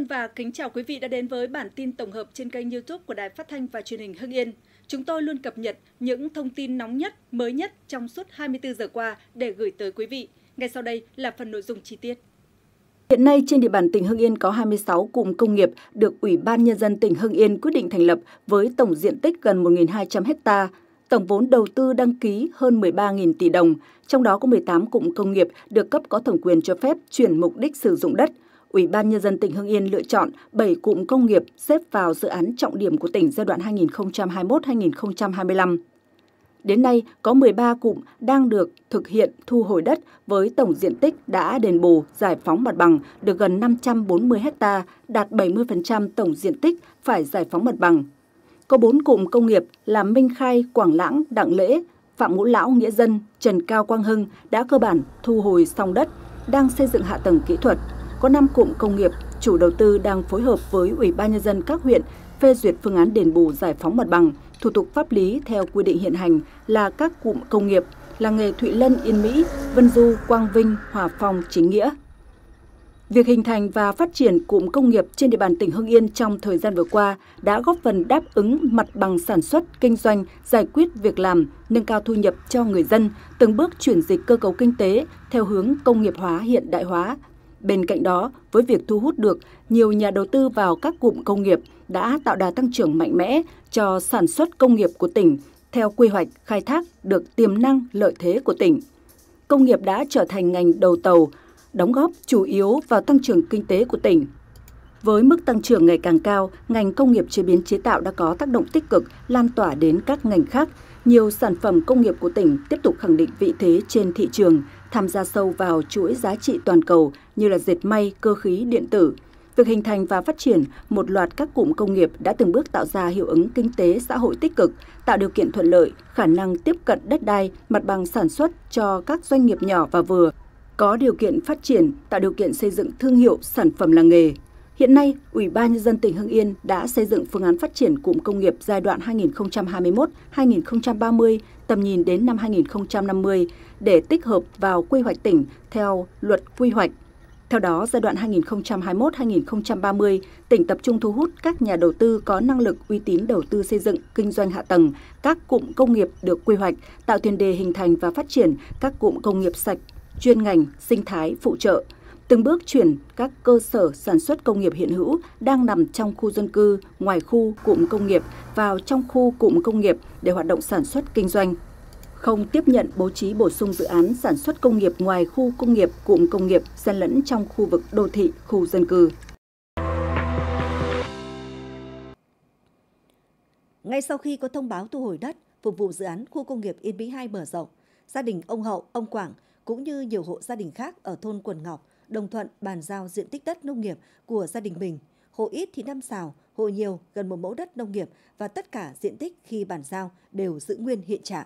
và kính chào quý vị đã đến với bản tin tổng hợp trên kênh YouTube của Đài Phát thanh và Truyền hình Hưng Yên. Chúng tôi luôn cập nhật những thông tin nóng nhất, mới nhất trong suốt 24 giờ qua để gửi tới quý vị. Ngay sau đây là phần nội dung chi tiết. Hiện nay trên địa bàn tỉnh Hưng Yên có 26 cụm công nghiệp được Ủy ban Nhân dân tỉnh Hưng Yên quyết định thành lập với tổng diện tích gần 1.200 ha. Tổng vốn đầu tư đăng ký hơn 13.000 tỷ đồng, trong đó có 18 cụm công nghiệp được cấp có thẩm quyền cho phép chuyển mục đích sử dụng đất. Ủy ban Nhân dân tỉnh Hưng Yên lựa chọn 7 cụm công nghiệp xếp vào dự án trọng điểm của tỉnh giai đoạn 2021-2025. Đến nay, có 13 cụm đang được thực hiện thu hồi đất với tổng diện tích đã đền bù, giải phóng mặt bằng được gần 540 ha, đạt 70% tổng diện tích phải giải phóng mặt bằng. Có 4 cụm công nghiệp là Minh Khai, Quảng Lãng, Đặng Lễ, Phạm Ngũ Lão, Nghĩa Dân, Trần Cao, Quang Hưng đã cơ bản thu hồi xong đất, đang xây dựng hạ tầng kỹ thuật. Có 5 cụm công nghiệp, chủ đầu tư đang phối hợp với Ủy ban Nhân dân các huyện phê duyệt phương án đền bù giải phóng mặt bằng. Thủ tục pháp lý theo quy định hiện hành là các cụm công nghiệp làng nghề Thụy Lân, Yên Mỹ, Vân Du, Quang Vinh, Hòa Phong, Chính Nghĩa. Việc hình thành và phát triển cụm công nghiệp trên địa bàn tỉnh Hưng Yên trong thời gian vừa qua đã góp phần đáp ứng mặt bằng sản xuất, kinh doanh, giải quyết việc làm, nâng cao thu nhập cho người dân, từng bước chuyển dịch cơ cấu kinh tế theo hướng công nghiệp hóa, hiện đại hóa. Bên cạnh đó, với việc thu hút được nhiều nhà đầu tư vào các cụm công nghiệp đã tạo đà tăng trưởng mạnh mẽ cho sản xuất công nghiệp của tỉnh theo quy hoạch khai thác được tiềm năng lợi thế của tỉnh. Công nghiệp đã trở thành ngành đầu tàu, đóng góp chủ yếu vào tăng trưởng kinh tế của tỉnh. Với mức tăng trưởng ngày càng cao, ngành công nghiệp chế biến chế tạo đã có tác động tích cực lan tỏa đến các ngành khác. Nhiều sản phẩm công nghiệp của tỉnh tiếp tục khẳng định vị thế trên thị trường, tham gia sâu vào chuỗi giá trị toàn cầu như là dệt may, cơ khí, điện tử. Việc hình thành và phát triển một loạt các cụm công nghiệp đã từng bước tạo ra hiệu ứng kinh tế xã hội tích cực, tạo điều kiện thuận lợi, khả năng tiếp cận đất đai, mặt bằng sản xuất cho các doanh nghiệp nhỏ và vừa, có điều kiện phát triển, tạo điều kiện xây dựng thương hiệu sản phẩm làng nghề. Hiện nay, Ủy ban Nhân dân tỉnh Hưng Yên đã xây dựng phương án phát triển cụm công nghiệp giai đoạn 2021-2030, tầm nhìn đến năm 2050 để tích hợp vào quy hoạch tỉnh theo luật quy hoạch. Theo đó, giai đoạn 2021-2030, tỉnh tập trung thu hút các nhà đầu tư có năng lực uy tín đầu tư xây dựng, kinh doanh hạ tầng, các cụm công nghiệp được quy hoạch, tạo tiền đề hình thành và phát triển các cụm công nghiệp sạch, chuyên ngành, sinh thái, phụ trợ, từng bước chuyển các cơ sở sản xuất công nghiệp hiện hữu đang nằm trong khu dân cư, ngoài khu cụm công nghiệp vào trong khu cụm công nghiệp để hoạt động sản xuất kinh doanh. Không tiếp nhận bố trí bổ sung dự án sản xuất công nghiệp ngoài khu công nghiệp, cụm công nghiệp xen lẫn trong khu vực đô thị, khu dân cư. Ngay sau khi có thông báo thu hồi đất phục vụ dự án khu công nghiệp Yên Mỹ 2 mở rộng, gia đình ông Hậu, ông Quảng cũng như nhiều hộ gia đình khác ở thôn Quần Ngọc đồng thuận bàn giao diện tích đất nông nghiệp của gia đình mình. Hộ ít thì 5 sào, hộ nhiều gần 1 mẫu đất nông nghiệp và tất cả diện tích khi bàn giao đều giữ nguyên hiện trạng.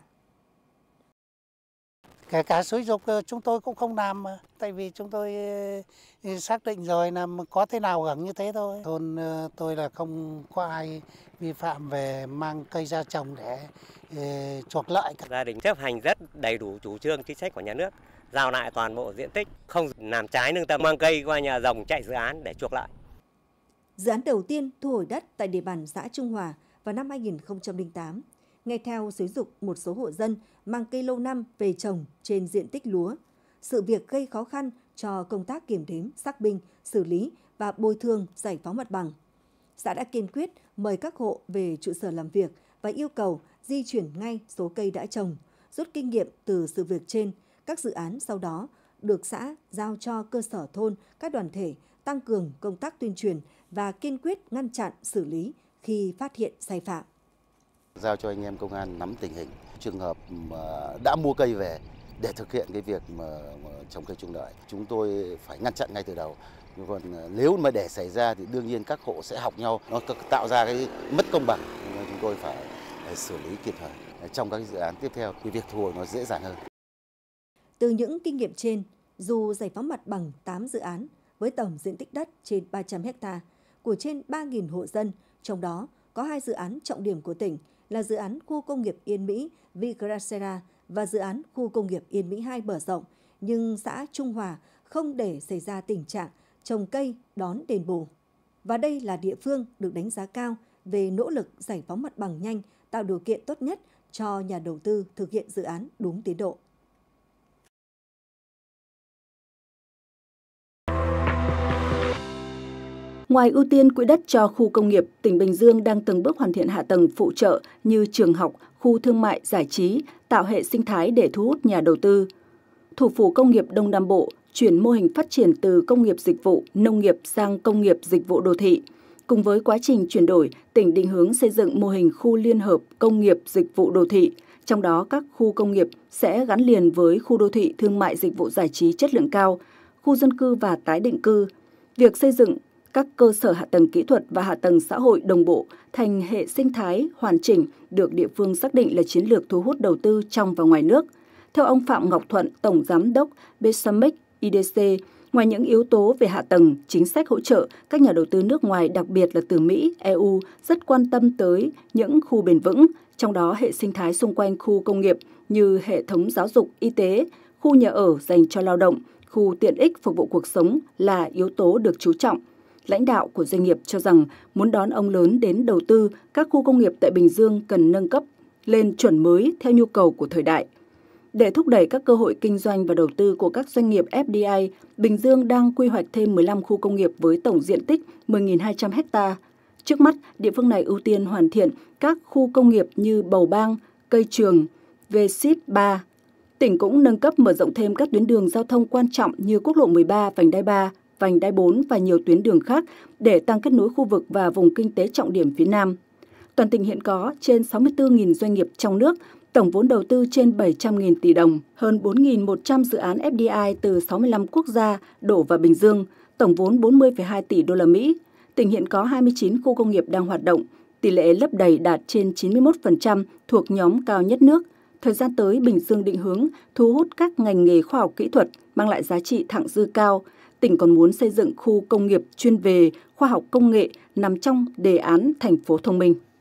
Kể cả xúi dục chúng tôi cũng không làm, tại vì chúng tôi xác định rồi là có thế nào hưởng như thế thôi. Thôn tôi là không có ai vi phạm về mang cây ra trồng để chuộc lợi. Gia đình chấp hành rất đầy đủ chủ trương chính sách của nhà nước, giao lại toàn bộ diện tích, không làm trái nương tâm mang cây qua nhà rồng chạy dự án để chuộc lợi. Dự án đầu tiên thu hồi đất tại địa bàn xã Trung Hòa vào năm 2008. Nghe theo xúi giục một số hộ dân mang cây lâu năm về trồng trên diện tích lúa. Sự việc gây khó khăn cho công tác kiểm đếm, xác minh, xử lý và bồi thường giải phóng mặt bằng. Xã đã kiên quyết mời các hộ về trụ sở làm việc và yêu cầu di chuyển ngay số cây đã trồng. Rút kinh nghiệm từ sự việc trên, các dự án sau đó được xã giao cho cơ sở thôn, các đoàn thể tăng cường công tác tuyên truyền và kiên quyết ngăn chặn xử lý khi phát hiện sai phạm. Giao cho anh em công an nắm tình hình, trường hợp đã mua cây về để thực hiện cái việc mà trồng cây trồng lợi. Chúng tôi phải ngăn chặn ngay từ đầu. Còn nếu mà để xảy ra thì đương nhiên các hộ sẽ học nhau, nó tạo ra cái mất công bằng. Nên chúng tôi phải xử lý kịp thời. Trong các dự án tiếp theo, cái việc thu hồi nó dễ dàng hơn. Từ những kinh nghiệm trên, dù giải phóng mặt bằng 8 dự án với tổng diện tích đất trên 300 ha của trên 3.000 hộ dân, trong đó có 2 dự án trọng điểm của tỉnh là dự án khu công nghiệp Yên Mỹ Vigracera và dự án khu công nghiệp Yên Mỹ 2 mở rộng, nhưng xã Trung Hòa không để xảy ra tình trạng trồng cây đón đền bù. và đây là địa phương được đánh giá cao về nỗ lực giải phóng mặt bằng nhanh, tạo điều kiện tốt nhất cho nhà đầu tư thực hiện dự án đúng tiến độ. Ngoài ưu tiên quỹ đất cho khu công nghiệp, tỉnh Bình Dương đang từng bước hoàn thiện hạ tầng phụ trợ như trường học, khu thương mại, giải trí, tạo hệ sinh thái để thu hút nhà đầu tư. Thủ phủ công nghiệp Đông Nam Bộ chuyển mô hình phát triển từ công nghiệp dịch vụ, nông nghiệp sang công nghiệp dịch vụ đô thị. Cùng với quá trình chuyển đổi, tỉnh định hướng xây dựng mô hình khu liên hợp công nghiệp dịch vụ đô thị. Trong đó, các khu công nghiệp sẽ gắn liền với khu đô thị thương mại dịch vụ giải trí chất lượng cao, khu dân cư và tái định cư. Việc xây dựng các cơ sở hạ tầng kỹ thuật và hạ tầng xã hội đồng bộ thành hệ sinh thái hoàn chỉnh được địa phương xác định là chiến lược thu hút đầu tư trong và ngoài nước. Theo ông Phạm Ngọc Thuận, Tổng Giám đốc Besamic IDC, ngoài những yếu tố về hạ tầng, chính sách hỗ trợ, các nhà đầu tư nước ngoài, đặc biệt là từ Mỹ, EU, rất quan tâm tới những khu bền vững, trong đó hệ sinh thái xung quanh khu công nghiệp như hệ thống giáo dục, y tế, khu nhà ở dành cho lao động, khu tiện ích phục vụ cuộc sống là yếu tố được chú trọng. Lãnh đạo của doanh nghiệp cho rằng muốn đón ông lớn đến đầu tư, các khu công nghiệp tại Bình Dương cần nâng cấp lên chuẩn mới theo nhu cầu của thời đại. Để thúc đẩy các cơ hội kinh doanh và đầu tư của các doanh nghiệp FDI, Bình Dương đang quy hoạch thêm 15 khu công nghiệp với tổng diện tích 10.200 ha. Trước mắt, địa phương này ưu tiên hoàn thiện các khu công nghiệp như Bầu Bang, Cây Trường, V-Ship 3. Tỉnh cũng nâng cấp mở rộng thêm các tuyến đường giao thông quan trọng như quốc lộ 13, vành đai 3, vành đai 4 và nhiều tuyến đường khác để tăng kết nối khu vực và vùng kinh tế trọng điểm phía Nam. Toàn tỉnh hiện có trên 64.000 doanh nghiệp trong nước, tổng vốn đầu tư trên 700.000 tỷ đồng, hơn 4.100 dự án FDI từ 65 quốc gia đổ vào Bình Dương, tổng vốn 40,2 tỷ đô la Mỹ. Tỉnh hiện có 29 khu công nghiệp đang hoạt động, tỷ lệ lấp đầy đạt trên 91% thuộc nhóm cao nhất nước. Thời gian tới, Bình Dương định hướng thu hút các ngành nghề khoa học kỹ thuật mang lại giá trị thặng dư cao. Tỉnh còn muốn xây dựng khu công nghiệp chuyên về khoa học công nghệ nằm trong đề án thành phố thông minh.